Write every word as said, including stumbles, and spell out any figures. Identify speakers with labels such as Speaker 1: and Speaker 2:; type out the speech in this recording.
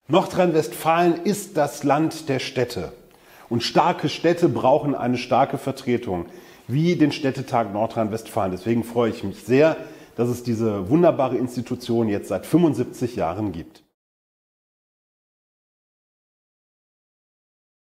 Speaker 1: Nordrhein-Westfalen ist das Land der Städte. Und starke Städte brauchen eine starke Vertretung, wie den Städtetag Nordrhein-Westfalen. Deswegen freue ich mich sehr, dass es diese wunderbare Institution jetzt seit fünfundsiebzig Jahren gibt.